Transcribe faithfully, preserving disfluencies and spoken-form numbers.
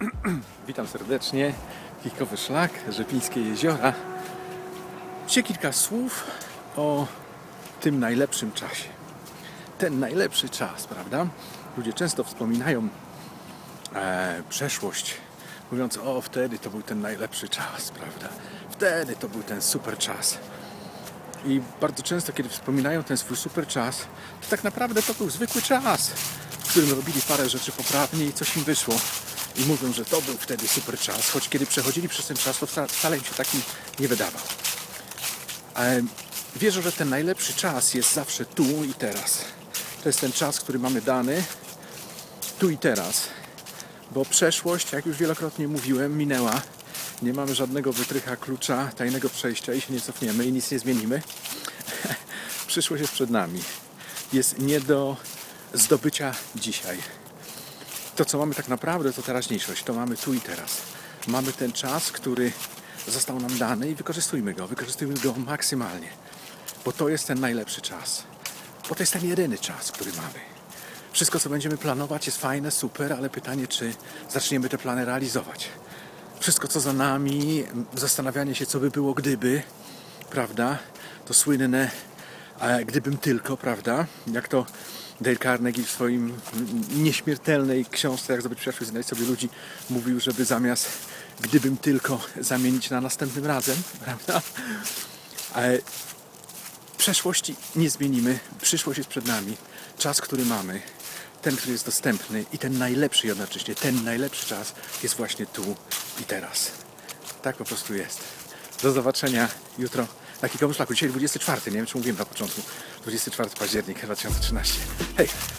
Witam serdecznie. Kijkowy Szlak, Rzepińskie Jeziora. Dzisiaj kilka słów o tym najlepszym czasie. Ten najlepszy czas, prawda? Ludzie często wspominają e, przeszłość, mówiąc, o wtedy to był ten najlepszy czas, prawda? Wtedy to był ten super czas. I bardzo często, kiedy wspominają ten swój super czas, to tak naprawdę to był zwykły czas, w którym robili parę rzeczy poprawnie i coś im wyszło. I mówią, że to był wtedy super czas, choć kiedy przechodzili przez ten czas, to wcale im się taki nie wydawał. Ale wierzę, że ten najlepszy czas jest zawsze tu i teraz. To jest ten czas, który mamy dany tu i teraz. Bo przeszłość, jak już wielokrotnie mówiłem, minęła. Nie mamy żadnego wytrycha, klucza, tajnego przejścia i się nie cofniemy i nic nie zmienimy. Przyszłość jest przed nami. Jest nie do zdobycia dzisiaj. To, co mamy tak naprawdę, to teraźniejszość. To mamy tu i teraz. Mamy ten czas, który został nam dany i wykorzystujmy go. Wykorzystujmy go maksymalnie. Bo to jest ten najlepszy czas. Bo to jest ten jedyny czas, który mamy. Wszystko, co będziemy planować, jest fajne, super, ale pytanie, czy zaczniemy te plany realizować. Wszystko, co za nami, zastanawianie się, co by było, gdyby, prawda? To słynne, e, gdybym tylko, prawda? Jak to Dale Carnegie w swoim nieśmiertelnej książce, jak zdobyć przyszłość, znaleźć sobie ludzi, mówił, żeby zamiast gdybym tylko zamienić na następnym razem, prawda? Ale przeszłości nie zmienimy, przyszłość jest przed nami, czas, który mamy, ten, który jest dostępny i ten najlepszy jednocześnie, ten najlepszy czas jest właśnie tu i teraz. Tak po prostu jest. Do zobaczenia jutro na Kijkowym Szlaku. Dzisiaj dwudziestego czwartego, nie wiem czy mówiłem na początku, dwudziestego czwartego października dwa tysiące trzynastego. Hej!